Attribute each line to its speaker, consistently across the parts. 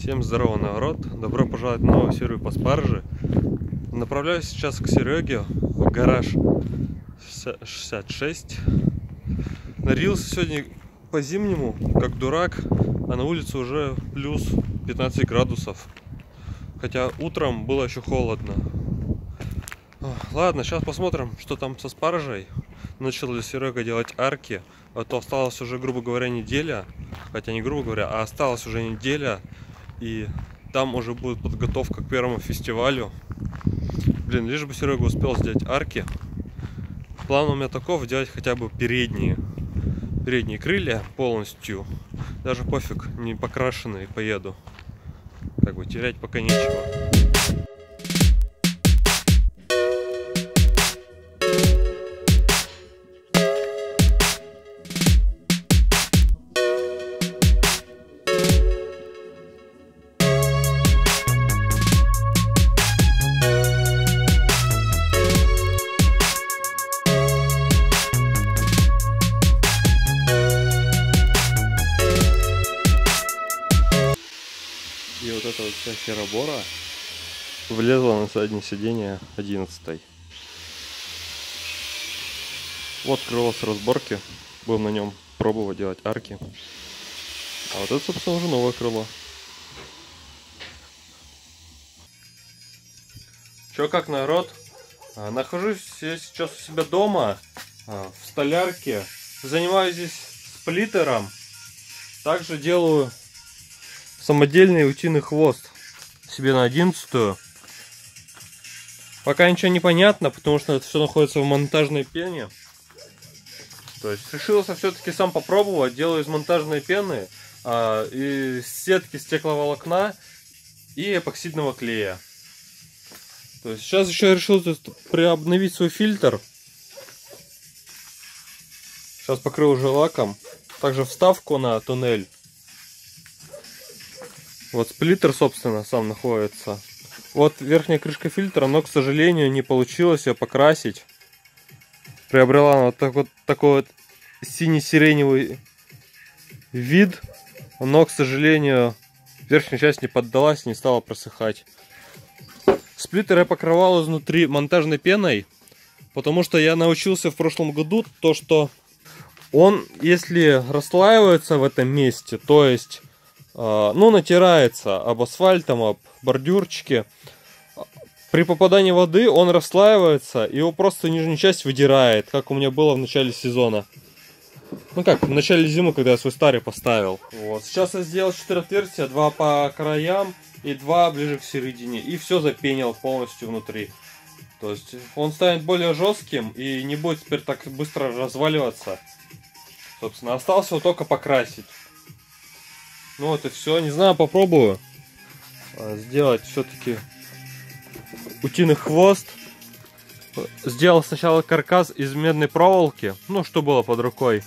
Speaker 1: Всем здорово, народ! Добро пожаловать в новую серию по спарже. Направляюсь сейчас к Сереге в гараж 66. Нарился сегодня по-зимнему, как дурак, а на улице уже плюс 15 градусов. Хотя утром было еще холодно. Ладно, сейчас посмотрим, что там со спаржей. Начал ли Серега делать арки, а то осталось уже, грубо говоря, неделя. Хотя не грубо говоря, а осталась уже неделя. И там уже будет подготовка к первому фестивалю. Блин, лишь бы Серега успел сделать арки. План у меня таков: делать хотя бы передние крылья полностью. Даже пофиг, не покрашенные, поеду. Как бы терять пока нечего. И вот эта вот вся херобора влезла на заднее сиденье 11-й. Вот крыло с разборки. Будем на нем пробовать делать арки. А вот это, собственно, уже новое крыло. Чё как, народ? Нахожусь я сейчас у себя дома, в столярке. Занимаюсь здесь сплиттером. Также делаю самодельный утиный хвост себе на 11-ю. Пока ничего не понятно, потому что это все находится в монтажной пене. То есть решился все-таки сам попробовать. Делаю из монтажной пены, из сетки стекловолокна и эпоксидного клея. То есть сейчас еще решил приобновить свой фильтр. Сейчас покрыл уже лаком. Также вставку на туннель. Вот сплиттер, собственно, сам находится. Вот верхняя крышка фильтра, но, к сожалению, не получилось ее покрасить. Приобрела она вот такой вот синий-сиреневый вид. Но, к сожалению, верхняя часть не поддалась, не стала просыхать. Сплиттер я покрывал изнутри монтажной пеной, потому что я научился в прошлом году то, что он, если расслаивается в этом месте, то есть натирается об асфальт, об бордюрчики, при попадании воды он расслаивается, и его просто нижнюю часть выдирает, как у меня было в начале сезона. Ну как, в начале зимы, когда я свой старый поставил. Вот. Сейчас я сделал 4 отверстия, 2 по краям и 2 ближе к середине. И все запенил полностью внутри. То есть он станет более жестким и не будет теперь так быстро разваливаться. Собственно, осталось его только покрасить. Ну вот и все. Не знаю, попробую сделать все-таки утиный хвост. Сделал сначала каркас из медной проволоки, ну что было под рукой.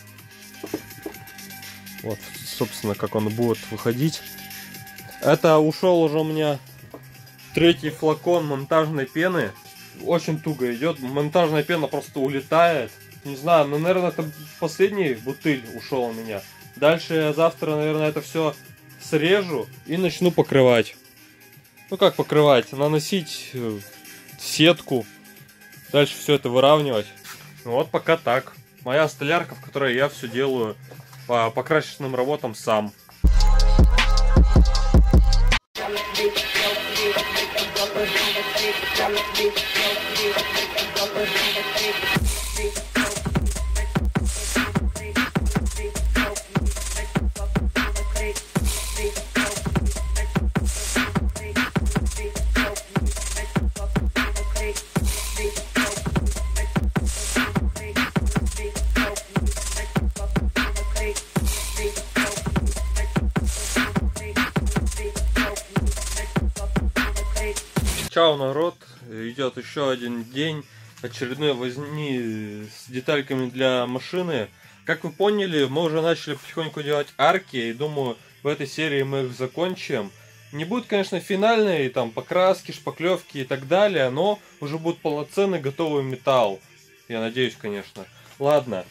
Speaker 1: Вот, собственно, как он будет выходить. Это ушел уже у меня 3-й флакон монтажной пены. Очень туго идет. Монтажная пена просто улетает. Не знаю, но, наверное, это последний бутыль ушел у меня. Дальше я завтра, наверное, это все срежу и начну покрывать. Ну как покрывать? Наносить сетку. Дальше все это выравнивать. Ну вот пока так. Моя столярка, в которой я все делаю по покрасочным работам сам. Чао, народ! Идет еще один день очередной возни с детальками для машины. Как вы поняли, мы уже начали потихоньку делать арки, и думаю, в этой серии мы их закончим. Не будет, конечно, финальной там покраски, шпаклевки и так далее, но уже будет полноценный готовый металл. Я надеюсь, конечно. Ладно.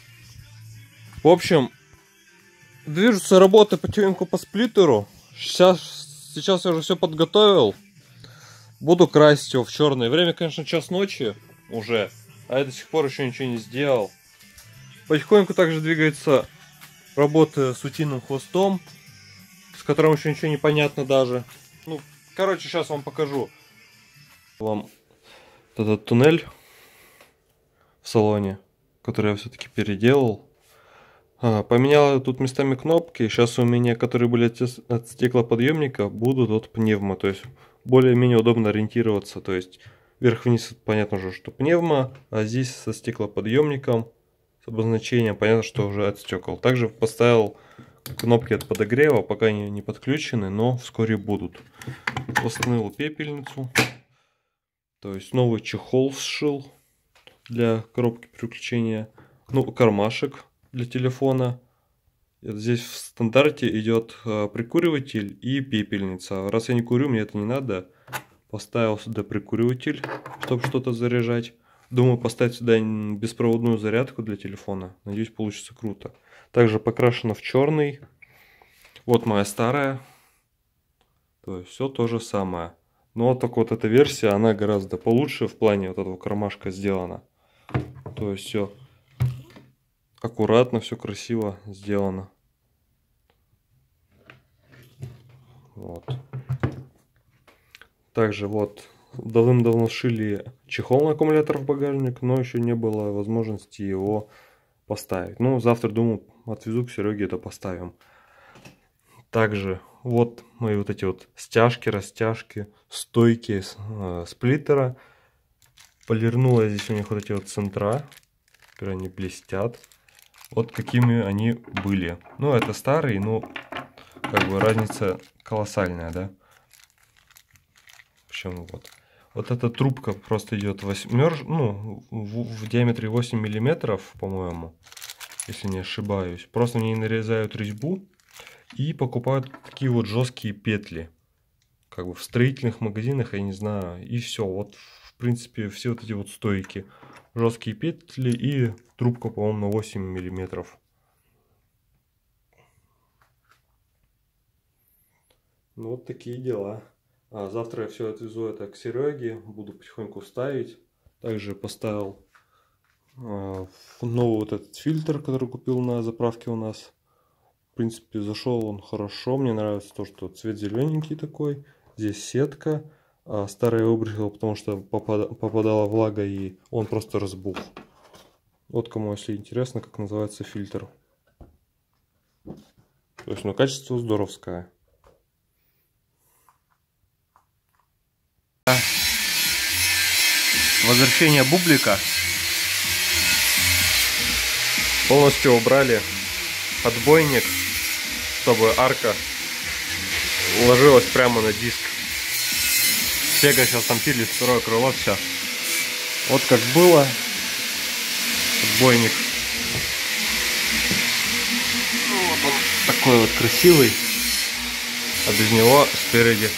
Speaker 1: В общем, движутся работы потихоньку по сплиттеру. Сейчас сейчас я уже все подготовил. Буду красить его в черное. Время, конечно, час ночи уже, а я до сих пор еще ничего не сделал. Потихоньку также двигается работа с утиным хвостом, с которым еще ничего не понятно даже. Ну, короче, сейчас вам покажу. Вам этот туннель в салоне, который я все-таки переделал. Поменял тут местами кнопки. Сейчас у меня, которые были от стеклоподъемника, будут от пневмо. То есть более-менее удобно ориентироваться. То есть вверх-вниз понятно уже, что пневмо, а здесь со стеклоподъемником, с обозначением понятно, что уже от стекол. Также поставил кнопки от подогрева, пока они не подключены, но вскоре будут. Установил пепельницу. То есть новый чехол сшил для коробки переключения. Ну, кармашек для телефона. Здесь в стандарте идет прикуриватель и пепельница. Раз я не курю, мне это не надо. Поставил сюда прикуриватель, чтобы что-то заряжать. Думаю, поставить сюда беспроводную зарядку для телефона. Надеюсь, получится круто. Также покрашено в черный. Вот моя старая. То есть все то же самое. Но вот только вот эта версия, она гораздо получше в плане вот этого кармашка сделана. То есть все аккуратно, все красиво сделано. Вот. Также вот давным-давно сшили чехол на аккумулятор в багажник, но еще не было возможности его поставить. Ну, завтра, думаю, отвезу к Сереге, это поставим. Также вот мои вот эти вот стяжки, растяжки, стойки сплиттера. Полирнула здесь у них вот эти вот центра. Теперь они блестят. Вот какими они были. Ну, это старые, но как бы разница колоссальная, да? Почему вот? Вот эта трубка просто идет в диаметре 8 миллиметров, по-моему, если не ошибаюсь. Просто в ней нарезают резьбу и покупают такие вот жесткие петли. Как бы в строительных магазинах, я не знаю. И все. Вот, в принципе, все вот эти вот стойки. Жесткие петли и трубка, по-моему, на 8 миллиметров. Ну, вот такие дела. Завтра я все отвезу это к Сереге. Буду потихоньку ставить. Также поставил новый вот этот фильтр, который купил на заправке у нас. В принципе, зашел он хорошо. Мне нравится то, что цвет зелененький такой. Здесь сетка. Старый я выбросил, потому что попадала влага, и он просто разбух. Вот кому, если интересно, как называется фильтр. То есть, ну, качество здоровское. Возвращение бублика. Полностью убрали отбойник, чтобы арка ложилась прямо на диск. Сега сейчас там пилит второе крыло, все. Вот как было. Отбойник. Ну, вот он такой вот красивый. А без него спереди.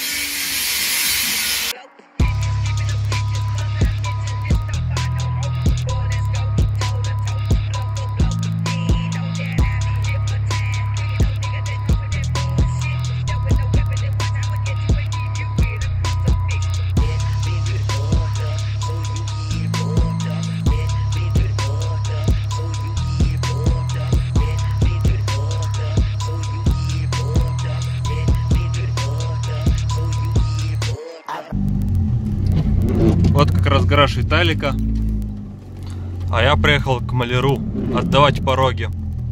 Speaker 1: Вот как раз гараж Виталика. А я приехал к маляру отдавать пороги.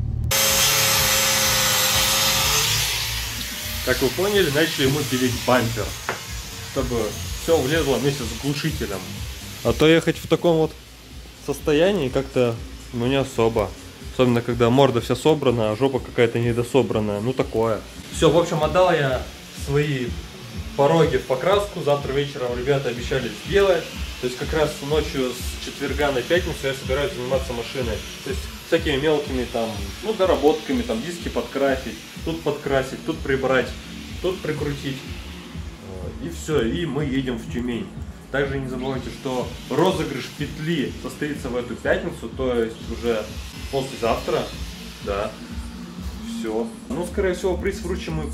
Speaker 1: Как вы поняли, начали мы пилить бампер, чтобы все влезло вместе с глушителем. А то ехать в таком вот состоянии как-то не особо. Особенно когда морда вся собрана, а жопа какая-то недособранная. Ну такое. Все, в общем, отдал я свои пороги в покраску. Завтра вечером ребята обещали сделать. То есть как раз ночью с четверга на пятницу я собираюсь заниматься машиной. То есть всякими мелкими там, ну, доработками, там диски подкрасить, тут прибрать, тут прикрутить. И все, и мы едем в Тюмень. Также не забывайте, что розыгрыш петли состоится в эту пятницу, то есть уже послезавтра. Да. Все. Ну, скорее всего, приз вручим мы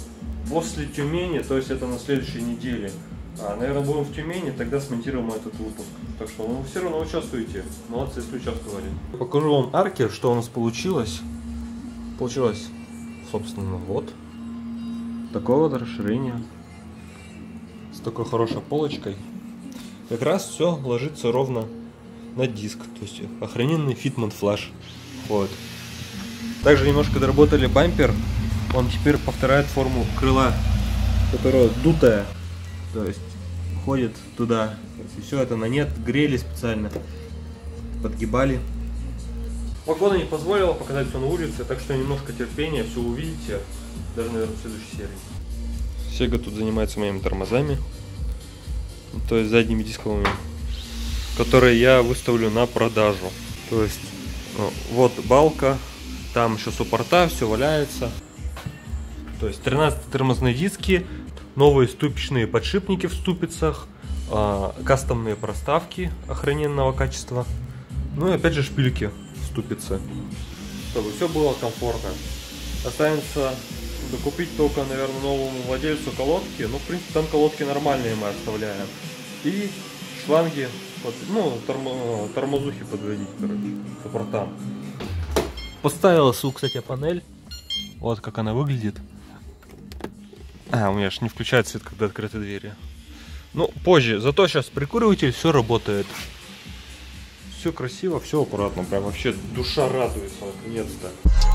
Speaker 1: после Тюмени, то есть это на следующей неделе. Наверное, будем в Тюмени, тогда смонтируем этот выпуск. Так что, ну, все равно участвуйте. Молодцы, если участвовали. Покажу вам арки, что у нас получилось. Получилось, собственно, вот такое вот расширение. С такой хорошей полочкой. Как раз все ложится ровно на диск. То есть охрененный фитмент флаш. Вот. Также немножко доработали бампер. Он теперь повторяет форму крыла, которая дутая. То есть ходит туда. И все это на нет. Грели специально. Подгибали. Погода не позволила показать все на улице, так что немножко терпения, все увидите. Даже, наверное, в следующей серии. Сега тут занимается моими тормозами. То есть задними дисковыми. Которые я выставлю на продажу. То есть вот балка. Там еще суппорта, все валяется. То есть 13 тормозные диски. Новые ступичные подшипники в ступицах, кастомные проставки охрененного качества, ну и опять же шпильки в ступице, чтобы все было комфортно. Останется докупить только, наверное, новому владельцу колодки, ну в принципе там колодки нормальные мы оставляем, и шланги, ну тормозухи подводить, короче, к суппортам. Поставила, кстати, панель, вот как она выглядит. У меня же не включает свет, когда открыты двери. Ну, позже. Зато сейчас прикуриватель, все работает. Все красиво, все аккуратно. Прям вообще душа радуется, наконец-то.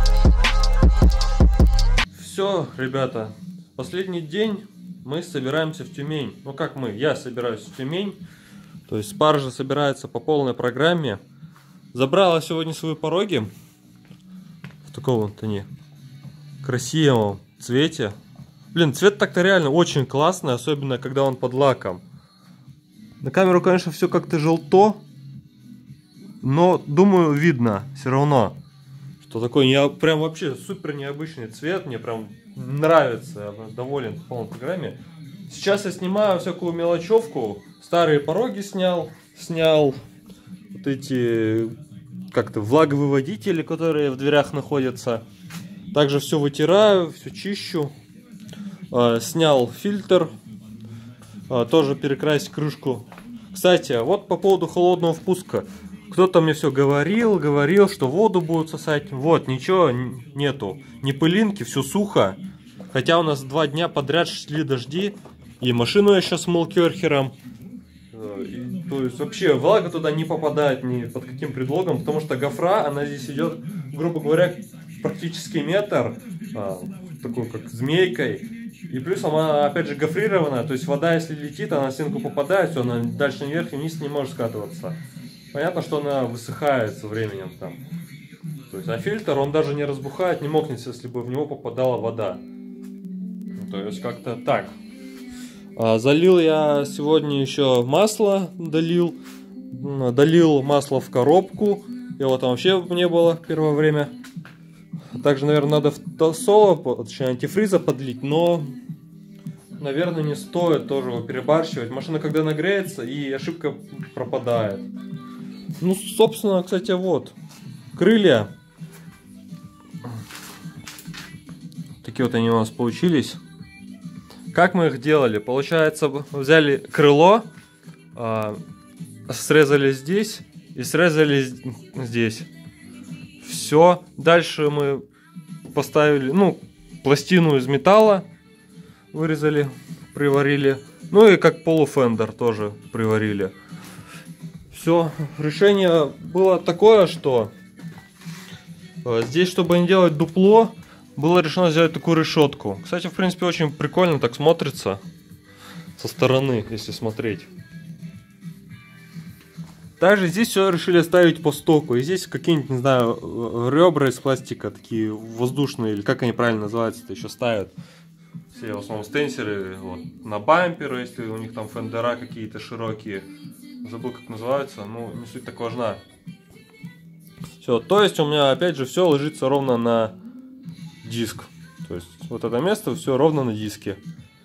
Speaker 1: Все, ребята. Последний день мы собираемся в Тюмень. Ну, как мы? Я собираюсь в Тюмень. То есть спаржа собирается по полной программе. Забрала сегодня свои пороги. В таком вот они красивом цвете. Блин, цвет так-то реально очень классный, особенно когда он под лаком. На камеру, конечно, все как-то желто, но, думаю, видно все равно, что такой прям вообще супер необычный цвет. Мне прям нравится, я доволен в полной программе. Сейчас я снимаю всякую мелочевку, старые пороги снял вот эти, как-то влаговыводители, которые в дверях находятся. Также все вытираю, все чищу. Снял фильтр, тоже перекрасить крышку. Кстати, вот по поводу холодного впуска. Кто-то мне все говорил, что воду будут сосать. Вот, ничего нету. Ни пылинки, все сухо. Хотя у нас 2 дня подряд шли дожди. И машину я сейчас мыл керхером. То есть вообще влага туда не попадает ни под каким предлогом. Потому что гофра, она здесь идет, грубо говоря, практически метр. Такой как змейкой. И плюс она, опять же, гофрированная, то есть вода, если летит, она на стенку попадает, все, она дальше вверх и вниз не может скатываться. Понятно, что она высыхает со временем там. То есть, а фильтр, он даже не разбухает, не мокнет, если бы в него попадала вода. То есть, как-то так. Залил я сегодня еще масло, долил масло в коробку. Его там вообще не было первое время. Также, наверное, надо в соло, точнее, антифриза подлить, но, наверное, не стоит тоже его перебарщивать. Машина, когда нагреется, и ошибка пропадает. Ну, собственно, кстати, вот, крылья. Такие вот они у нас получились. Как мы их делали? Получается, взяли крыло, срезали здесь и срезали здесь. Все. Дальше мы поставили, ну, пластину из металла, вырезали, приварили. Ну и как полуфендер тоже приварили. Все. Решение было такое, что здесь, чтобы не делать дупло, было решено сделать такую решетку. Кстати, в принципе, очень прикольно так смотрится со стороны, если смотреть. Также здесь все решили ставить по стоку. И здесь какие-нибудь, не знаю, ребра из пластика, такие воздушные, или как они правильно называются-то, еще ставят. Все в основном стенсеры вот, на бамперы, если у них там фендера какие-то широкие. Забыл, как называются, но не суть так важна. Все, то есть у меня опять же все ложится ровно на диск. То есть вот это место все ровно на диске.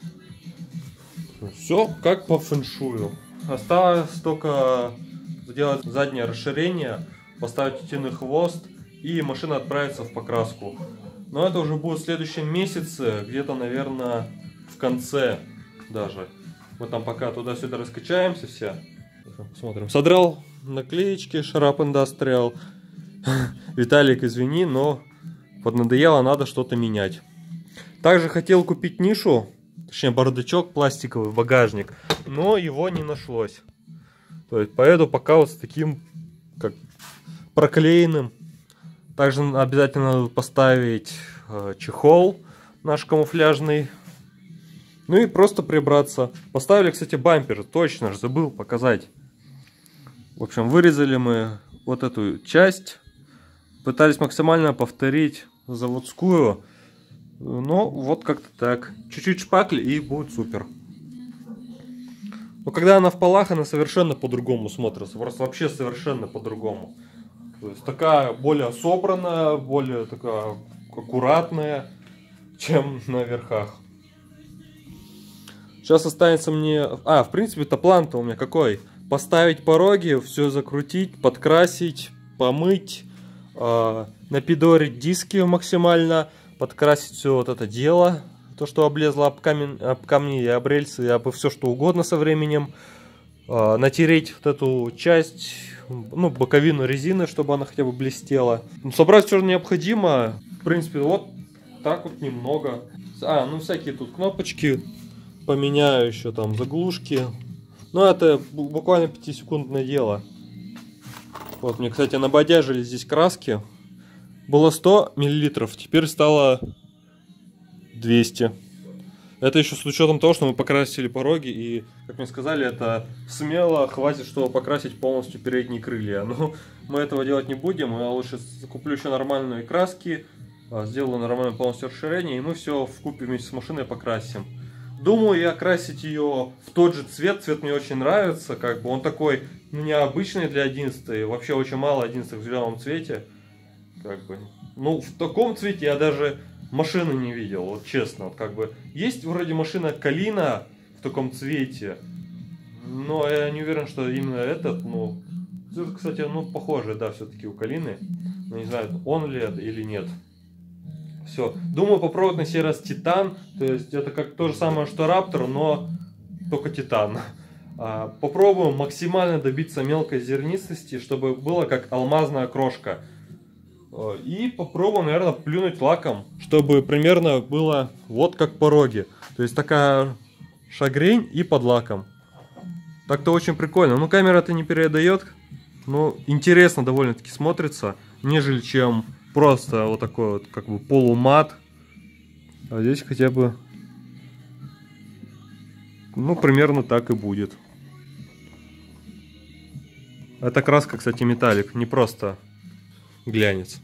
Speaker 1: Все как по фэншую. Осталось только сделать заднее расширение, поставить утиный хвост, и машина отправится в покраску. Но это уже будет в следующем месяце, где-то, наверное, в конце даже. Мы там пока туда-сюда раскачаемся все. Посмотрим. Содрал наклеечки Sharp Industrial. Виталик, извини, но поднадоело, надо что-то менять. Также хотел купить нишу, точнее бардачок пластиковый, багажник, но его не нашлось. То есть поеду пока вот с таким, как проклеенным. Также обязательно надо поставить чехол наш камуфляжный. Ну и просто прибраться. Поставили, кстати, бампер, точно же забыл показать. В общем, вырезали мы вот эту часть. Пытались максимально повторить заводскую. Но вот как-то так. Чуть-чуть шпакли и будет супер. Но когда она в полах, она совершенно по-другому смотрится. Просто вообще совершенно по-другому. То есть такая более собранная, более такая аккуратная, чем на верхах. Сейчас останется мне... в принципе-то план-то у меня какой? Поставить пороги, все закрутить, подкрасить, помыть, напидорить диски максимально, подкрасить все вот это дело, то, что облезло об камни и об рельсы, и об все что угодно со временем, натереть вот эту часть, ну, боковину резины, чтобы она хотя бы блестела. Собрать все необходимо, в принципе, вот так вот немного. Ну всякие тут кнопочки. Поменяю еще там заглушки. Ну, это буквально 5-секундное дело. Вот, мне, кстати, набодяжили здесь краски. Было 100 мл, теперь стало 200. Это еще с учетом того, что мы покрасили пороги. И, как мне сказали, это смело хватит, чтобы покрасить полностью передние крылья. Но мы этого делать не будем. Я лучше куплю еще нормальные краски. Сделаю нормальное полностью расширение. И мы все вкупе вместе с машиной покрасим. Думаю я красить ее в тот же цвет. Цвет мне очень нравится. Как бы он такой необычный для 11. Вообще очень мало 11 в зеленом цвете. Как бы. Ну, в таком цвете я даже машины не видел. Вот честно. Вот как бы. Есть вроде машина Калина в таком цвете. Но я не уверен, что именно этот. Ну, цвет, кстати, ну, похожий, да, все-таки у Калины. Но не знаю, он ли это или нет. Все. Думаю попробовать на сей раз Титан. То есть это как то же самое, что Раптор, но только Титан. Попробуем максимально добиться мелкой зернистости, чтобы было как алмазная крошка. И попробуем, наверное, плюнуть лаком, чтобы примерно было вот как пороги. То есть такая шагрень и под лаком. Так-то очень прикольно. Ну, камера-то не передает. Но интересно довольно-таки смотрится, нежели чем... Просто вот такой вот как бы полумат. А здесь хотя бы, ну, примерно так и будет. Эта краска, кстати, металлик, не просто глянец.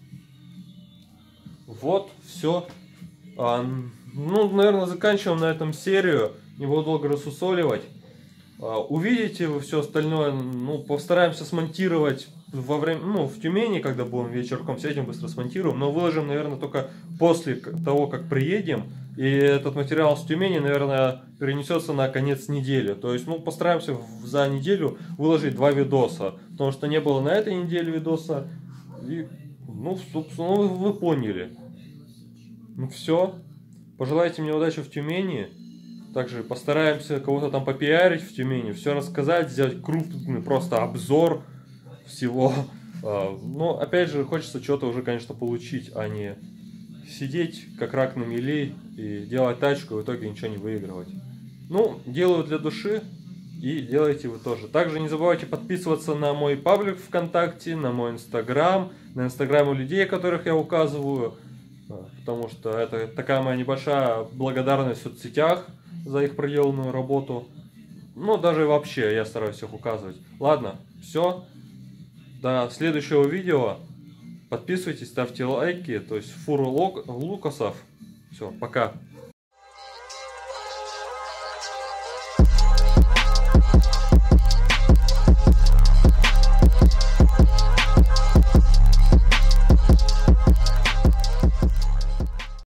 Speaker 1: Вот, все. Ну, наверное, заканчиваем на этом серию. Не буду долго рассусоливать. Увидите вы все остальное. Ну, постараемся смонтировать во время, ну, в Тюмени, когда будем вечерком сядем, быстро смонтируем. Но выложим, наверное, только после того, как приедем. И этот материал с Тюмени, наверное, перенесется на конец недели. То есть, ну, постараемся за неделю выложить 2 видоса. Потому что не было на этой неделе видоса. И, ну, собственно, вы поняли. Ну, все. Пожелайте мне удачи в Тюмени. Также постараемся кого-то там попиарить в Тюмени, все рассказать, сделать крупный просто обзор всего. Но опять же хочется что-то уже, конечно, получить, а не сидеть как рак на мели и делать тачку и в итоге ничего не выигрывать. Ну, делаю для души и делайте вы тоже. Также не забывайте подписываться на мой паблик ВКонтакте, на мой Инстаграм, на Инстаграмы людей, которых я указываю. Потому что это такая моя небольшая благодарность в соцсетях за их проделанную работу. Ну, даже вообще я стараюсь их указывать. Ладно, все. До следующего видео. Подписывайтесь, ставьте лайки. То есть фуру лукасов. Все, пока.